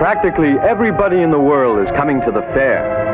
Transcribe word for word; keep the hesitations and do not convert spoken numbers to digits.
Practically everybody in the world is coming to the fair.